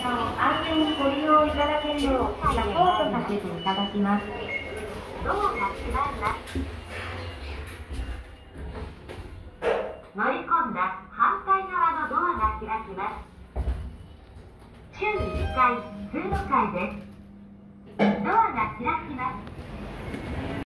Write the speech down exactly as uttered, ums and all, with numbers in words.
車を安全にご利用いただけるようサポートさせていただきます。ドアが閉まります。乗り込んだ反対側のドアが開きます。週いっかい通路階です。ドアが開きます。